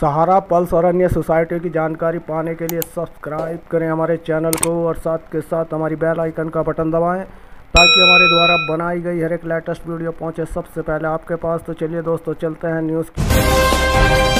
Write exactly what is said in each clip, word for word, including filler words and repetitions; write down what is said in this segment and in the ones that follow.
सहारा pulse और अन्य society की जानकारी पाने के लिए सब्सक्राइब करें हमारे चैनल को और साथ के साथ हमारी बेल आइकन का बटन दबाएं ताकि हमारे द्वारा बनाई गई हर एक लेटेस्ट वीडियो पहुंचे सबसे पहले आपके पास। तो चलिए दोस्तों चलते हैं न्यूज़ की।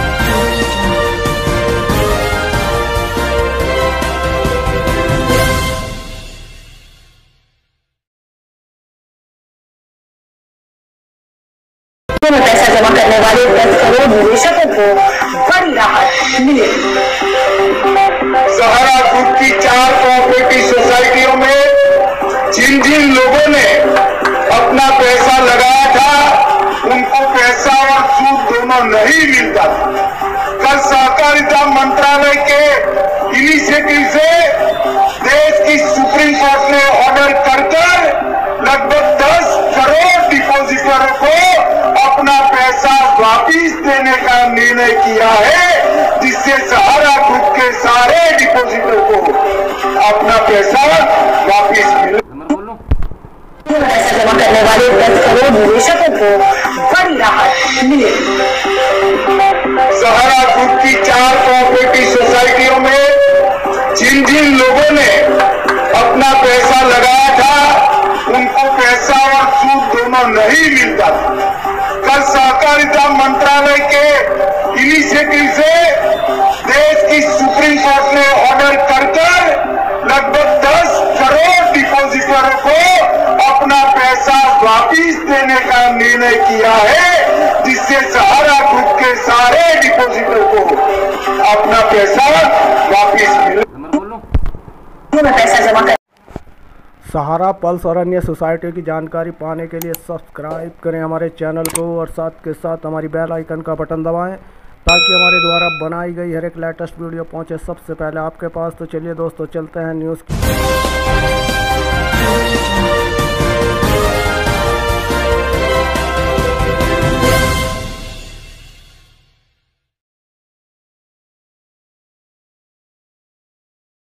में पैसा जमा करने वाले दस करोड़ निवेशकों को बड़ी राहत मिलेगी। सहारा ग्रुप की चार कोऑपरेटिव सोसाइटियों में जिन जिन लोगों ने अपना पैसा लगाया था उनको पैसा और सूद दोनों नहीं मिलता था। कल सहकारिता मंत्रालय के इनिशिएटिव से देश की सुप्रीम कोर्ट ने ऑर्डर कर कर लगभग दस करोड़ डिपॉजिटरों को अपना पैसा वापिस देने का निर्णय किया है, जिससे सहारा ग्रुप के सारे डिपॉजिटर को अपना पैसा वापिस मिले। पैसा जमा करने वाले दस करोड़ निवेशकों को बड़ी राहत मिलेगी। सहारा ग्रुप की चार कोऑपरेटिव सोसाइटियों में जिन जिन लोगों ने अपना पैसा लगाया था उनको पैसा और सूद दोनों नहीं मिलता था। कल सहकारिता मंत्रालय के इनिशिएटिव से देश की सुप्रीम कोर्ट ने ऑर्डर कर कर लगभग दस करोड़ डिपॉजिटरों को अपना पैसा वापिस देने का निर्णय किया है, जिससे सहारा ग्रुप के सारे डिपॉजिटरों को अपना पैसा वापिस मिले। पैसा जमा कर सहारा पल्स और अन्य सोसाइटी की जानकारी पाने के लिए सब्सक्राइब करें हमारे चैनल को और साथ के साथ हमारी बेल आइकन का बटन दबाएं ताकि हमारे द्वारा बनाई गई हर एक लेटेस्ट वीडियो पहुंचे सबसे पहले आपके पास। तो चलिए दोस्तों चलते हैं न्यूज़ की।